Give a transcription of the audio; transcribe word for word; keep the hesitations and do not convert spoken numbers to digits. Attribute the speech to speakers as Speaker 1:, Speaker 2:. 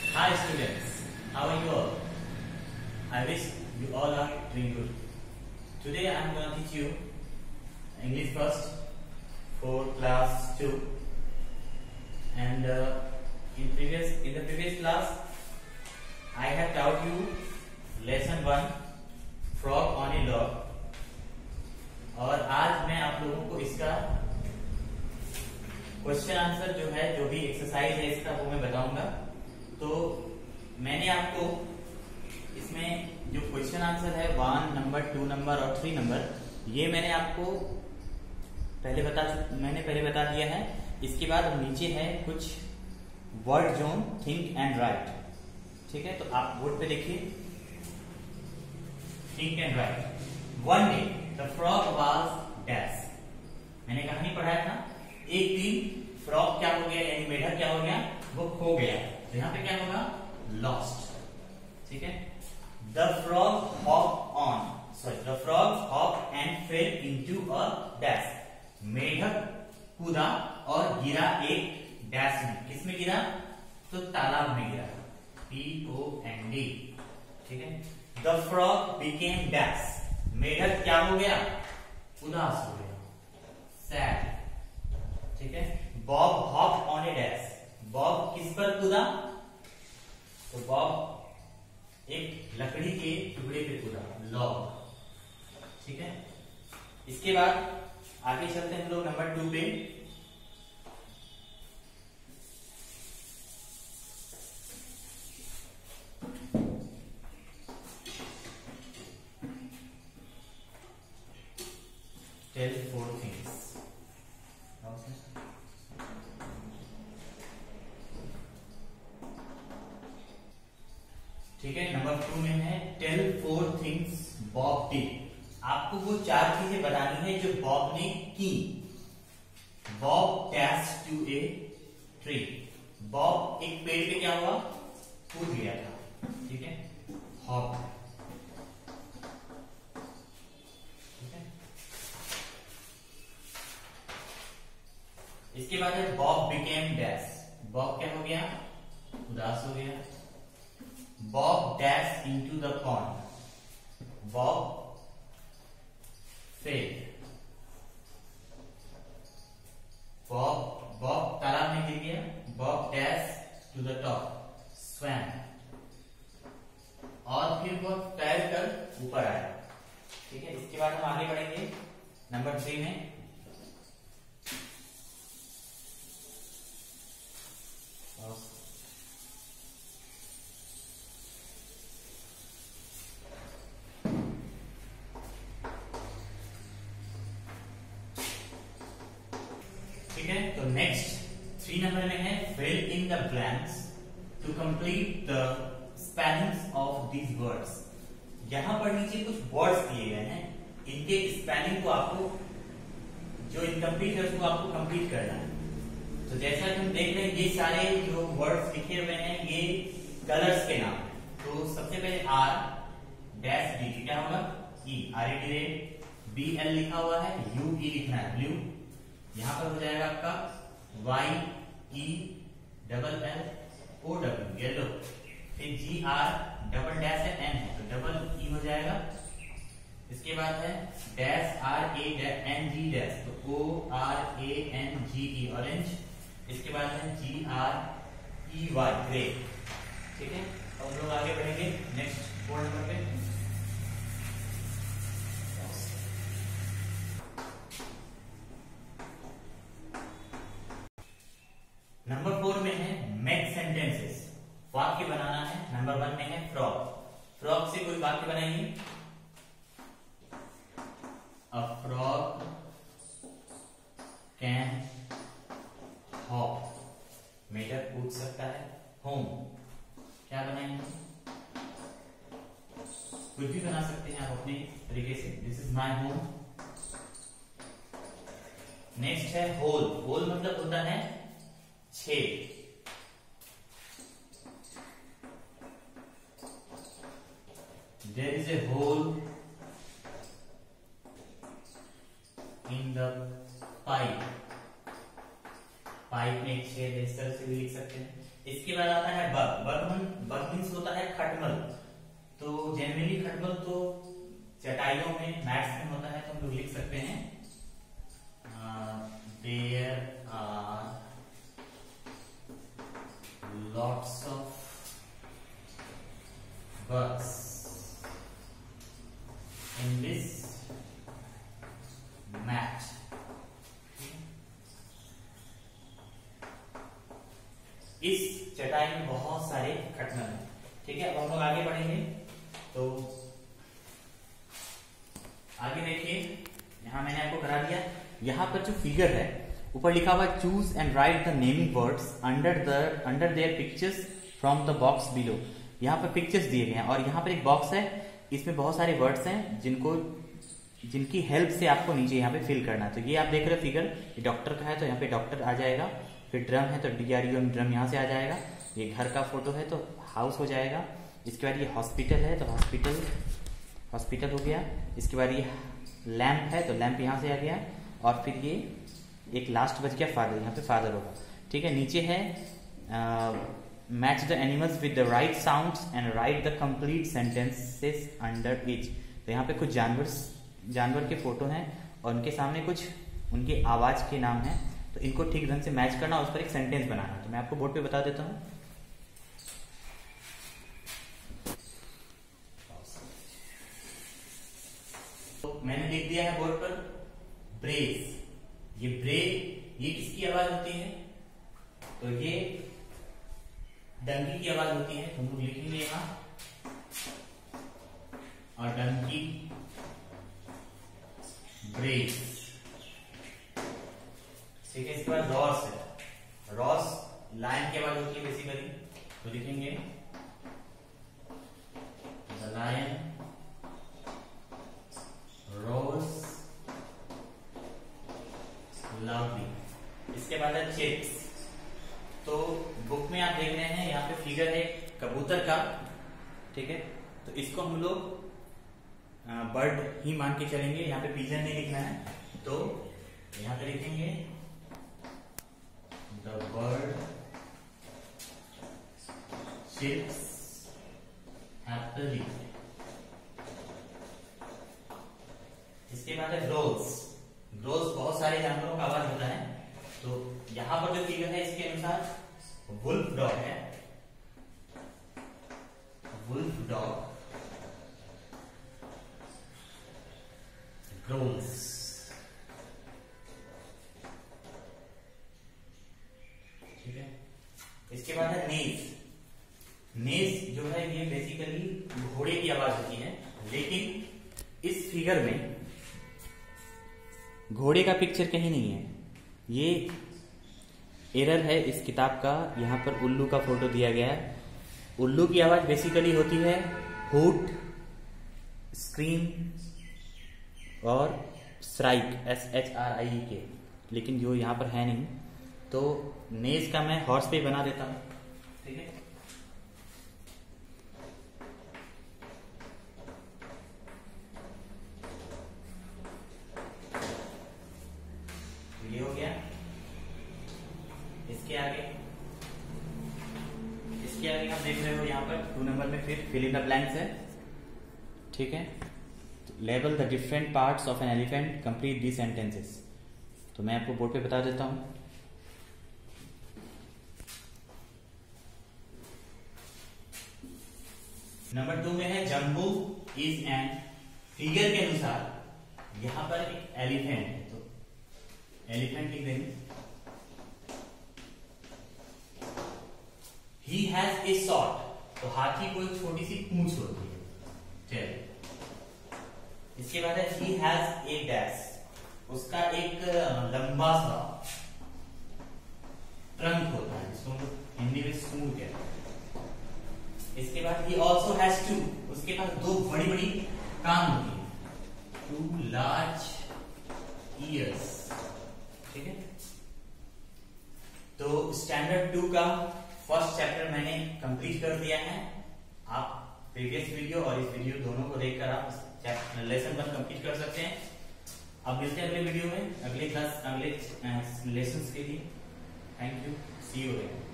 Speaker 1: Hi students, how are you all? I wish you all are doing good. Today I am going to teach you English first for class two. And uh, in previous in the previous class I have taught you lesson one frog on a log. और आज मैं आप लोगों को इसका question answer जो है, जो भी एक्सरसाइज है इसका, वो मैं बताऊंगा। तो मैंने आपको इसमें जो क्वेश्चन आंसर है वन नंबर, टू नंबर और थ्री नंबर, ये मैंने आपको पहले बता मैंने पहले बता दिया है। इसके बाद नीचे है कुछ word zone, think and write. ठीक है, तो आप बोर्ड पे देखिए, think and write. One day the frog was dash. मैंने कहानी पढ़ाया था, एक दिन फ्रॉग क्या हो गया, यानी मेढक क्या हो गया, वो खो गया। तो यहाँ पे क्या होगा, लॉस्ट। ठीक है, the frog hop on sorry the frog hop and fell into a dash. मेढक कूदा और गिरा एक डैश में। किसमें गिरा, तो तालाब में गिरा, पी ओ एन डी। ठीक है, द फ्रॉग बिकेम डैश। मेढक क्या हो गया, उदास हो गया, सैड। ठीक है, Bob hop on a dash. Bob किस पर कूदा, तो बॉब एक लकड़ी के टुकड़े पे कूदा, लॉग। ठीक है, इसके बाद आगे चलते हैं हम लोग नंबर टू पे। Tell four things. ठीक है, नंबर टू में है tell four things Bob did. आपको वो चार चीजें बतानी है जो बॉब ने की। Bob dash to a tree. Bob एक पेड़ पे क्या हुआ, कूद गया था। ठीक है, हॉप। ठीक है, इसके बाद है बॉब बिकेम डैश। बॉब क्या हो गया, उदास हो गया। Bob dash into the pond. Bob fell. Bob Bob तालाब में गिर गया। Bob dash to the top, swam. और फिर वह तैर कर ऊपर आया। ठीक है, इसके बाद हम आगे बढ़ेंगे नंबर थ्री में। ठीक है, तो नेक्स्ट थ्री नंबर में है fill in the blanks to complete the spellings of these words. यहां पर नीचे कुछ वर्ड्स दिए गए हैं, इनके स्पेलिंग को आपको, जो इनकम्प्लीट है उसको आपको कंप्लीट करना है। तो जैसा कि हम देख रहे हैं, ये सारे जो वर्ड्स लिखे हुए हैं ये कलर्स के नाम है। तो सबसे पहले आर डैश डी, क्या होगा, E, R A D red. B L लिखा हुआ है, यू ई लिखना है, ब्लू। यहां पर हो जाएगा आपका Y E double L O W, yellow. फिर जी आर डबल डैश है, एन है, तो डबल ई हो जाएगा। इसके बाद है dash R A N G dash, तो O R A N G E, orange. इसके बाद है G R E Y, grey. ठीक है, तो हम लोग आगे बढ़ेंगे नेक्स्ट फोर नंबर पे। नंबर फोर में है मेक सेंटेंसेस, वाक्य बनाना है। नंबर वन में है फ्रॉग। फ्रॉग से कोई वाक्य बनाइए। A frog can hop. मेढक कूद सकता है। होम, क्या बनाएंगे, कुछ भी बना सकते हैं आप अपने तरीके से। This is my home. Next है होल। होल मतलब होता है छेद। There is a hole in the pipe. Pipe में एक छेद, इस तरह से भी लिख सकते हैं। इसके बाद आता है बग। बग जनरली खटमल तो चटाइयों में, मैट्स में होता है, तो हम लोग लिख सकते हैं there are lots of birds in this mat. इस चटाई में बहुत सारे खटमल हैं। ठीक है, अब हम लोग आगे बढ़ेंगे। तो आगे देखिए, यहां मैंने आपको करा दिया, यहां पर जो फिगर है ऊपर लिखा हुआ choose and write the naming words under the under there pictures from the box below. यहाँ पर पिक्चर्स दिए गए हैं और यहाँ पर एक बॉक्स है, इसमें बहुत सारे वर्ड्स हैं जिनको जिनकी हेल्प से आपको नीचे यहाँ पे फिल करना है। तो ये आप देख रहे हो फिगर, ये डॉक्टर का है तो यहाँ पे डॉक्टर आ जाएगा, फिर ड्रम है तो डी आर यू ड्रम यहाँ से आ जाएगा, ये घर का फोटो है तो हाउस हो जाएगा, इसके बाद ये हॉस्पिटल है तो हॉस्पिटल हॉस्पिटल हो गया, इसके बाद ये लैंप है तो लैंप यहाँ से आ गया, और फिर ये एक लास्ट बच गया फादर, यहाँ पे फादर होगा। ठीक है, नीचे है match the animals with the right sounds and write the complete sentences under each. तो यहाँ पे कुछ जानवर जानवर के फोटो हैं और उनके सामने कुछ उनके आवाज के नाम हैं, तो इनको ठीक ढंग से मैच करना, उस पर एक सेंटेंस बनाना। तो मैं आपको बोर्ड पे बता देता हूँ। तो मैंने लिख दिया है बोर्ड पर ब्रेव। ये ब्रेव ये किसकी आवाज होती है? तो ये डंकी की आवाज होती है, तो हम लोग लिखेंगे यहां, और डंकी ब्रेव। ठीक है, इसके बाद रॉस है, रॉस लायन की आवाज होती है बेसिकली, तो लिखेंगे द लायन रोज लाउडली। इसके बाद है चिप्स। तो बुक में आप देख रहे हैं यहाँ पे फिगर है कबूतर का। ठीक है, तो इसको हम लोग बर्ड ही मान के चलेंगे, यहाँ पे पिजन नहीं लिखना है, तो यहाँ पे लिखेंगे द बर्ड चिप्स हैप्पीली। इसके बाद है ग्रोव्स। ग्रोव्स बहुत सारे जानवरों का आवाज होता है, तो यहां पर जो फिगर है इसके अनुसार वुल्फ डॉग है, वुल्फ डॉग ग्रोव्स। ठीक है, इसके बाद है नेज। नेज जो है ये बेसिकली घोड़े की आवाज होती है, लेकिन इस फिगर में घोड़े का पिक्चर कहीं नहीं है, ये एरर है इस किताब का। यहाँ पर उल्लू का फोटो दिया गया है। उल्लू की आवाज बेसिकली होती है हूट, स्क्रीम और strike, S H R I K, लेकिन जो यहाँ पर है नहीं, तो नेज का मैं हॉर्स पे बना देता हूँ। ठीक है, ये हो गया। इसके आगे इसके आगे आप देख रहे हो यहाँ पर टू नंबर में फिर फिल इन द ब्लैंक्स है। ठीक है, label the different parts of an elephant, complete the sentences. तो मैं आपको बोर्ड पे बता देता हूं। नंबर टू में है जम्बू इज एन, फिगर के अनुसार यहां पर एक एलिफेंट है, तो एलिफेंट लिख देंगे। ही हैज ए शॉर्ट, तो हाथी को एक छोटी सी पूंछ होती है, चलिए। इसके बाद है ही हैज ए डैश, उसका एक लंबा सा ट्रंक होता है, जिसको हम हिंदी में सूंड कहते हैं। इसके बाद ही ऑल्सो हैज टू, उसके पास दो बड़ी बड़ी कान होती है, टू लार्ज ईयर्स। ठीक है, तो स्टैंडर्ड टू का फर्स्ट चैप्टर मैंने कंप्लीट कर दिया है। आप प्रीवियस वीडियो और इस वीडियो दोनों को देखकर आप लेसन वन कंप्लीट कर सकते हैं। अब मिलते हैं अगले वीडियो में, अगले क्लास अगले लेसन के लिए। Thank you, see you.